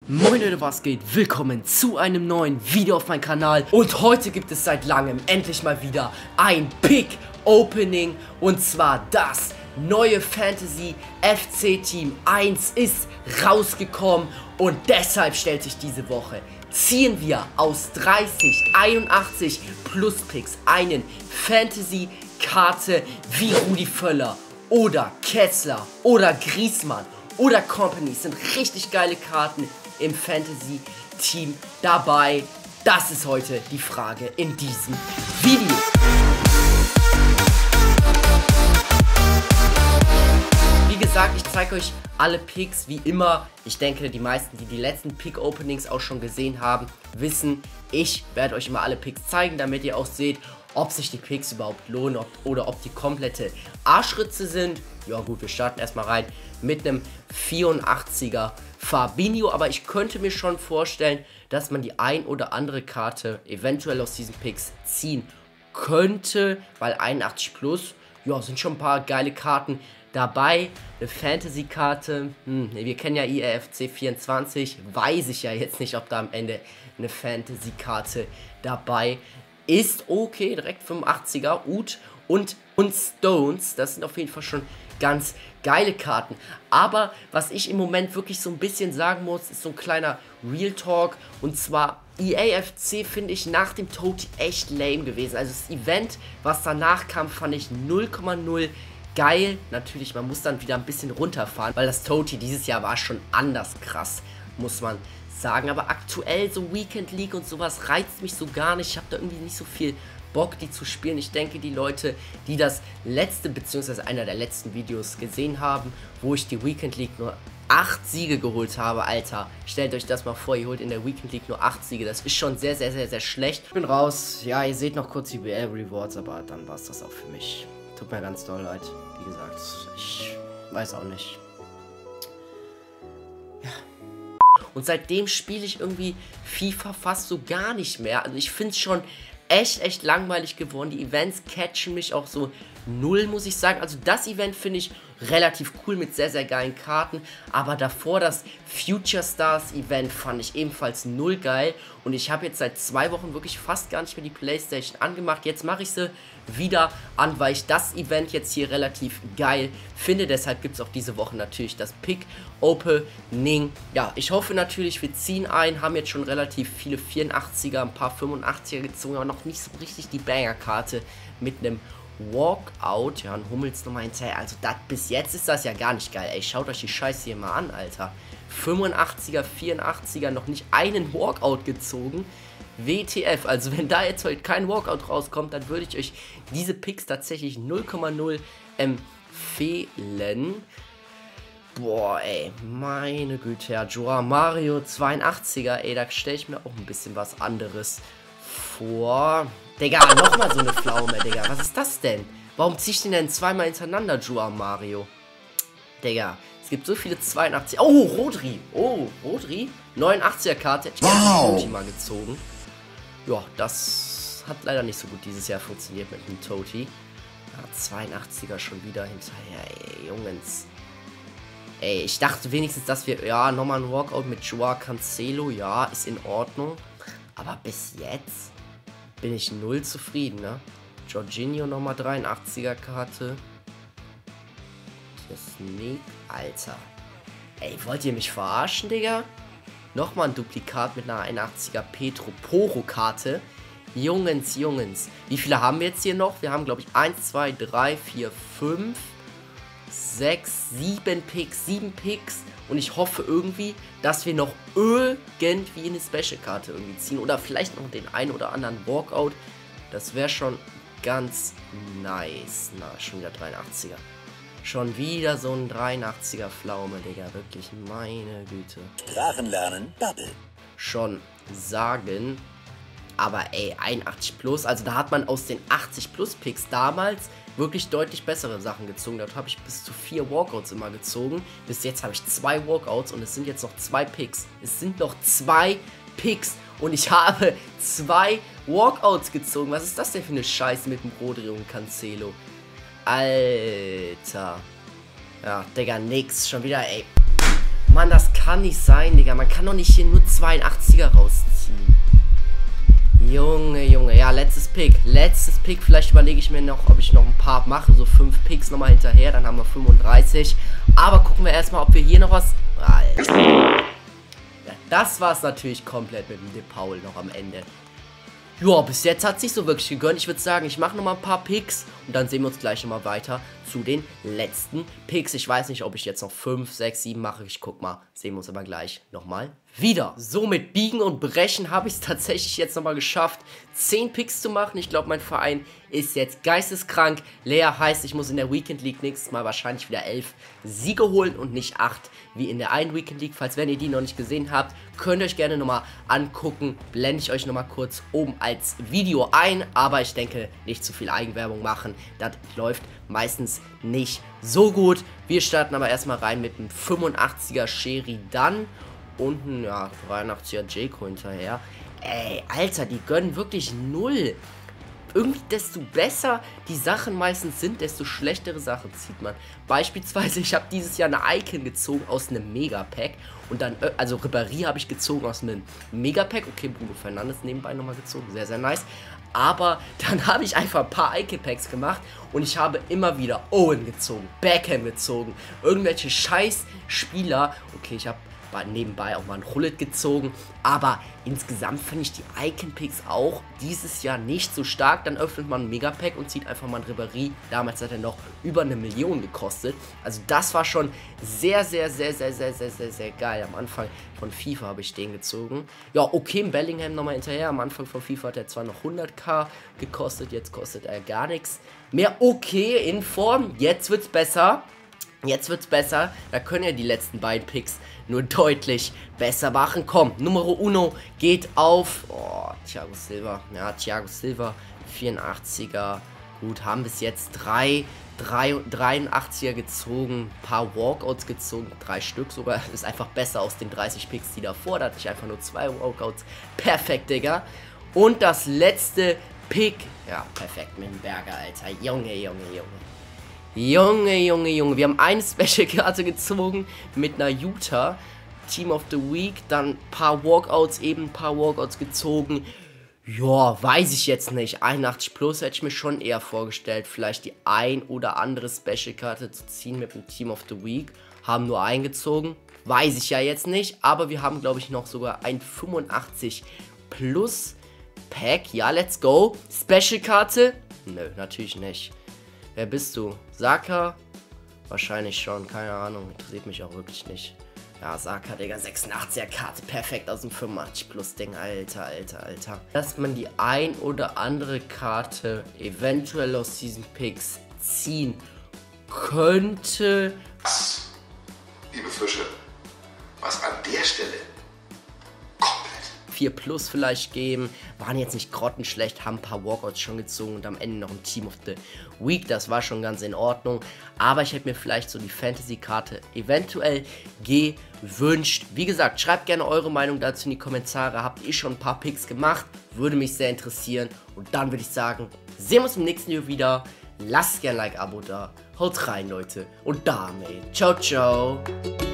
Moin Leute, was geht? Willkommen zu einem neuen Video auf meinem Kanal. Und heute gibt es seit langem endlich mal wieder ein Pick Opening. Und zwar das neue Fantasy FC Team 1 ist rausgekommen. Und deshalb stellt sich diese Woche, ziehen wir aus 30, 81 Plus Picks einen Fantasy-Karte wie Rudi Völler oder Kessler oder Griezmann oder Company. Sind richtig geile Karten im Fantasy-Team dabei. Das ist heute die Frage in diesem Video. Wie gesagt, ich zeige euch alle Picks wie immer. Ich denke, die meisten, die die letzten Pick-Openings auch schon gesehen haben, wissen, ich werde euch immer alle Picks zeigen, damit ihr auch seht, ob sich die Picks überhaupt lohnen oder ob die komplette Arschritze sind. Ja gut, wir starten erstmal rein mit einem 84er Fabinho, aber ich könnte mir schon vorstellen, dass man die ein oder andere Karte eventuell aus diesen Picks ziehen könnte, weil 81 plus, ja, sind schon ein paar geile Karten dabei. Eine Fantasy-Karte, wir kennen ja IRFC 24, weiß ich ja jetzt nicht, ob da am Ende eine Fantasy-Karte dabei ist. Okay, direkt 85er, Ut und Stones, das sind auf jeden Fall schon ganz geile Karten. Aber was ich im Moment wirklich so ein bisschen sagen muss, ist so ein kleiner Real Talk. Und zwar EAFC finde ich nach dem Toti echt lame gewesen. Also das Event, was danach kam, fand ich 0,0 geil. Natürlich, man muss dann wieder ein bisschen runterfahren, weil das Toti dieses Jahr war schon anders krass, muss man sagen. Aber aktuell so Weekend League und sowas reizt mich so gar nicht. Ich habe da irgendwie nicht so viel Bock, die zu spielen. Ich denke, die Leute, die das letzte, beziehungsweise einer der letzten Videos gesehen haben, wo ich die Weekend League nur 8 Siege geholt habe, Alter, stellt euch das mal vor, ihr holt in der Weekend League nur 8 Siege, das ist schon sehr, sehr, sehr, sehr schlecht. Ich bin raus, ja, ihr seht noch kurz die BL Rewards, aber dann war es das auch für mich. Tut mir ganz doll leid, wie gesagt, ich weiß auch nicht. Ja. Und seitdem spiele ich irgendwie FIFA fast so gar nicht mehr, also ich finde es schon echt langweilig geworden. Die Events catchen mich auch so null, muss ich sagen. Also das Event finde ich relativ cool mit sehr, sehr geilen Karten. Aber davor das Future Stars Event fand ich ebenfalls null geil. Und ich habe jetzt seit 2 Wochen wirklich fast gar nicht mehr die Playstation angemacht. Jetzt mache ich sie wieder an, weil ich das Event jetzt hier relativ geil finde. Deshalb gibt es auch diese Woche natürlich das Pick Opening. Ja, ich hoffe natürlich, wir ziehen ein. Haben jetzt schon relativ viele 84er, ein paar 85er gezogen, aber noch nicht so richtig die Banger-Karte mit einem Walkout. Ja, ein Hummels nochmal hinterher. Also bis jetzt ist das ja gar nicht geil. Ey, schaut euch die Scheiße hier mal an, Alter. 85er, 84er, noch nicht einen Walkout gezogen. WTF, also wenn da jetzt heute kein Walkout rauskommt, dann würde ich euch diese Picks tatsächlich 0,0 empfehlen. Boah, ey, meine Güte, ja, Joao Mario 82er, ey, da stelle ich mir auch ein bisschen was anderes vor. Digga, nochmal so eine Pflaume, Digga, was ist das denn? Warum ziehe ich den denn zweimal hintereinander, Joao Mario? Digga, es gibt so viele 82. Oh, Rodri. Oh, Rodri. 89er Karte. Hätte ich gerne mal gezogen. Ja, das hat leider nicht so gut dieses Jahr funktioniert mit dem Toti. Ja, 82er schon wieder hinterher. Ey, Jungs. Ey, ich dachte wenigstens, dass wir... Ja, nochmal ein Walkout mit Joao Cancelo. Ja, ist in Ordnung. Aber bis jetzt bin ich null zufrieden, ne? Jorginho nochmal 83er Karte. Sneak, Alter. Ey, wollt ihr mich verarschen, Digga? Nochmal ein Duplikat mit einer 81er Petro Poro Karte. Jungens. Wie viele haben wir jetzt hier noch? Wir haben, glaube ich, 1, 2, 3, 4, 5, 6, 7 Picks. 7 Picks. Und ich hoffe irgendwie, dass wir noch irgendwie eine Special-Karte irgendwie ziehen. Oder vielleicht noch den einen oder anderen Walkout. Das wäre schon ganz nice. Na, schon wieder 83er. Schon wieder so ein 83er Pflaume, Digga. Wirklich, meine Güte. Sprachen lernen, Bubble. Schon sagen. Aber ey, 81 plus. Also da hat man aus den 80 plus Picks damals wirklich deutlich bessere Sachen gezogen. Dort habe ich bis zu 4 Walkouts immer gezogen. Bis jetzt habe ich 2 Walkouts und es sind jetzt noch 2 Picks. Es sind noch 2 Picks. Und ich habe 2 Walkouts gezogen. Was ist das denn für eine Scheiße mit dem Rodri und Cancelo? Alter. Ja, Digga, nix. Schon wieder, ey. Mann, das kann nicht sein, Digga. Man kann doch nicht hier nur 82er rausziehen. Junge, Junge. Ja, letztes Pick. Letztes Pick. Vielleicht überlege ich mir noch, ob ich noch ein paar mache. So 5 Picks nochmal hinterher. Dann haben wir 35. Aber gucken wir erstmal, ob wir hier noch was... Alter. Ja, das war es natürlich komplett mit dem De Paul noch am Ende. Ja, bis jetzt hat es sich so wirklich gegönnt. Ich würde sagen, ich mache nochmal ein paar Picks und dann sehen wir uns gleich nochmal weiter zu den letzten Picks. Ich weiß nicht, ob ich jetzt noch 5, 6, 7 mache. Ich guck mal. Sehen wir uns aber gleich nochmal wieder. So, mit Biegen und Brechen habe ich es tatsächlich jetzt nochmal geschafft, 10 Picks zu machen. Ich glaube, mein Verein ist jetzt geisteskrank leer. Heißt, ich muss in der Weekend League nächstes Mal wahrscheinlich wieder 11 Siege holen und nicht 8 wie in der einen Weekend League. Falls wenn ihr die noch nicht gesehen habt, könnt ihr euch gerne nochmal angucken. Blende ich euch nochmal kurz oben als Video ein. Aber ich denke, nicht zu viel Eigenwerbung machen. Das läuft meistens nicht so gut. Wir starten aber erstmal rein mit einem 85er Sheridan und ein, ja, 83er Jayco hinterher. Ey, Alter, die gönnen wirklich 0. Irgendwie, desto besser die Sachen meistens sind, desto schlechtere Sachen zieht man. Beispielsweise, ich habe dieses Jahr eine Icon gezogen aus einem Megapack. Und dann, also Ribéry habe ich gezogen aus einem Megapack. Okay, Bruno Fernandes nebenbei nochmal gezogen. Sehr, sehr nice. Aber dann habe ich einfach ein paar Icon-Packs gemacht und ich habe immer wieder Owen gezogen, Beckham gezogen, irgendwelche scheiß Spieler. Okay, ich habe nebenbei auch mal einen Hullet gezogen, aber insgesamt finde ich die Icon-Picks auch dieses Jahr nicht so stark. Dann öffnet man ein Megapack und zieht einfach mal einen Ribéry. Damals hat er noch über 1 Million gekostet. Also das war schon sehr, sehr, sehr, sehr, sehr, sehr, sehr, sehr geil. Am Anfang von FIFA habe ich den gezogen. Ja, okay, Bellingham nochmal hinterher. Am Anfang von FIFA hat er zwar noch 100k gekostet, jetzt kostet er gar nichts mehr. Okay, in Form, jetzt wird's besser. Jetzt wird's besser, da können ja die letzten beiden Picks nur deutlich besser machen. Komm, Numero Uno geht auf, oh, Thiago Silva, ja, Thiago Silva, 84er, gut, haben bis jetzt 83er gezogen, ein paar Walkouts gezogen, 3 Stück sogar, ist einfach besser aus den 30 Picks, die davor, da hatte ich einfach nur 2 Walkouts, perfekt, Digga. Und das letzte Pick, ja, perfekt mit dem Berger, Alter, Junge, Junge, Junge. Junge, Junge, Junge. Wir haben eine Special-Karte gezogen mit einer Utah. Team of the Week. Dann ein paar Walkouts, gezogen. Ja, weiß ich jetzt nicht. 81 plus hätte ich mir schon eher vorgestellt. Vielleicht die ein oder andere Special-Karte zu ziehen mit dem Team of the Week. Haben nur eingezogen. Weiß ich ja jetzt nicht. Aber wir haben, glaube ich, noch sogar ein 85 plus Pack. Ja, let's go. Special-Karte? Nö, natürlich nicht. Wer bist du? Saka? Wahrscheinlich schon, keine Ahnung, interessiert mich auch wirklich nicht. Ja, Saka, Digga, 86er Karte, perfekt aus dem 85 plus Ding, Alter, Alter, Alter. Dass man die ein oder andere Karte eventuell aus diesen Picks ziehen könnte. Was, liebe Fische, was an der Stelle 4 plus vielleicht geben. Waren jetzt nicht grottenschlecht, haben ein paar Walkouts schon gezogen und am Ende noch ein Team of the Week. Das war schon ganz in Ordnung. Aber ich hätte mir vielleicht so die Fantasy-Karte eventuell gewünscht. Wie gesagt, schreibt gerne eure Meinung dazu in die Kommentare. Habt ihr schon ein paar Picks gemacht? Würde mich sehr interessieren. Und dann würde ich sagen, sehen wir uns im nächsten Video wieder. Lasst gerne ein Like, Abo da. Haut rein, Leute. Und damit, ciao, ciao.